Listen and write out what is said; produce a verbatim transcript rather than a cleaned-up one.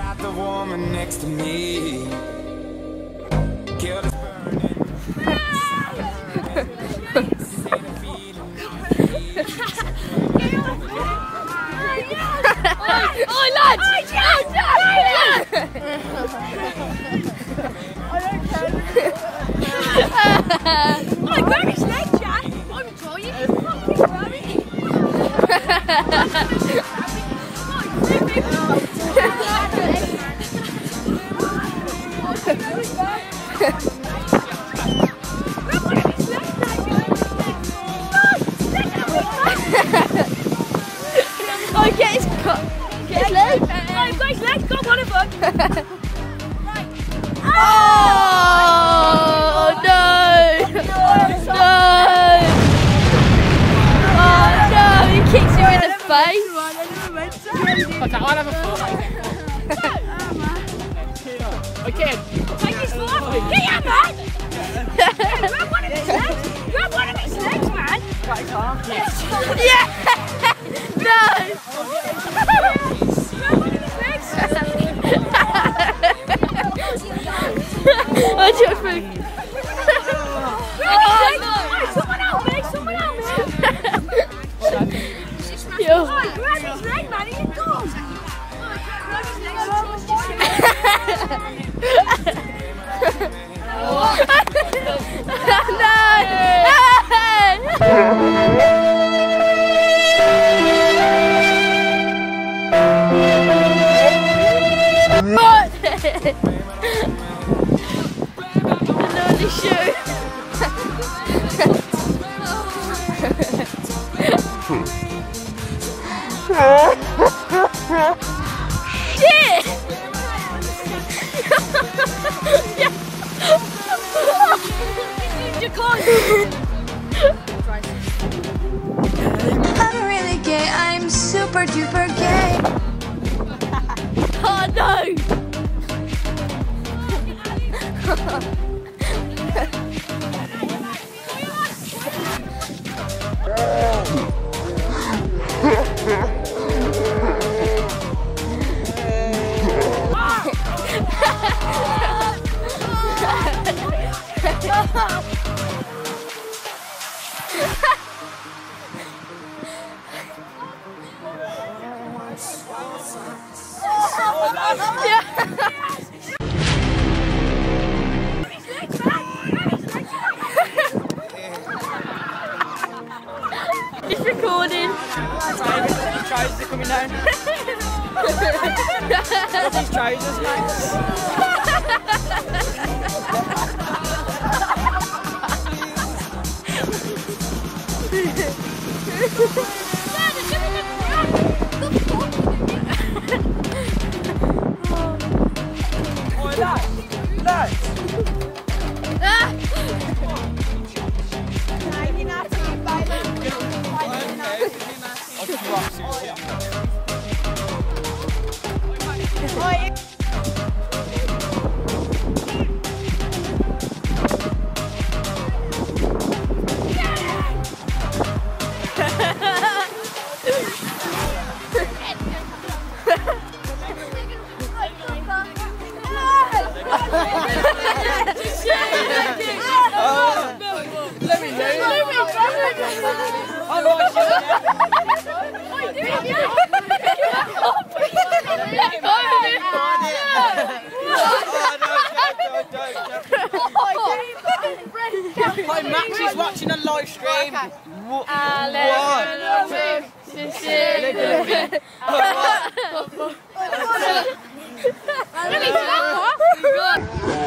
got the woman next to me. Guilt is burning. Oh, lads! Oh, Jack! I don't care. Oh, grab his leg, Jack! I'm trying. Fucking grab it. Oh, get his cut. Get his leg. No, he's got his legs. Got one of them. Right. Oh, no. No. Oh, no. He kicks you in the face. Okay, I'll have a foot. Okay. Take his foot off. Get him, man. Grab one of his legs. Grab one of his legs, man. Yeah. No. I just moved. Oh, no. Someone help me, someone help me. Yo. Oh, grab his leg, man, he's gone. Grab his leg. What? Another shoe. Shit! I'm really gay, I'm super duper gay. Oh no! It's recording. His trousers are coming down. What's his trousers, mate? Oh, lads, lads. Ah! Let me know. Hi, Max is watching a live stream. What? What?